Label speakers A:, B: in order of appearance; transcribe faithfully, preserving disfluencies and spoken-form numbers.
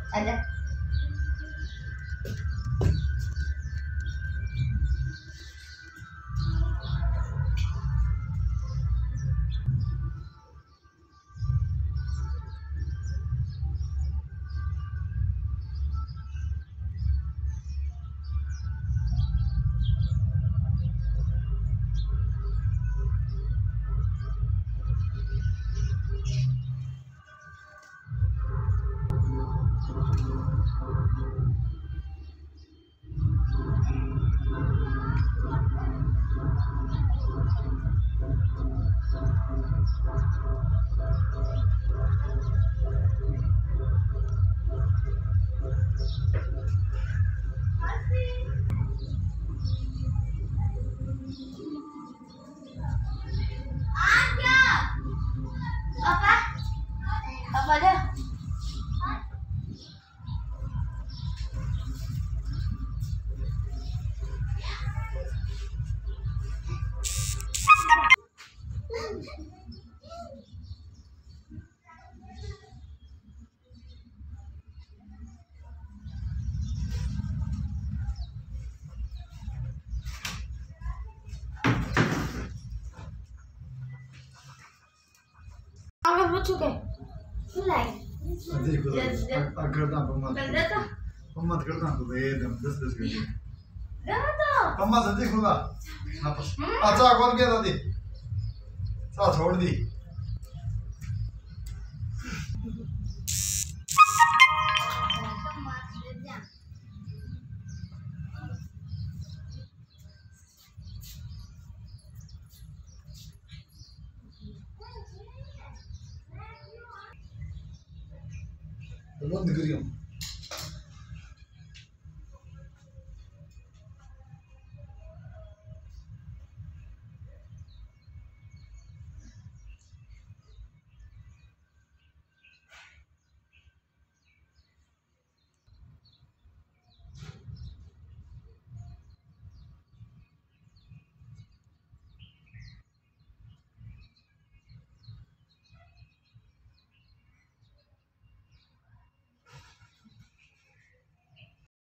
A: आजा। apa dah? Apa lucu ke? Mulai.
B: अजी को अगर ना पम्मा
A: बंदा तो
B: पम्मा करना तो ये दम दस दस कर दिया
A: गया तो
B: पम्मा जल्दी खुला ना पस अच्छा कौन गया दादी सा छोड़ दी बंद करियो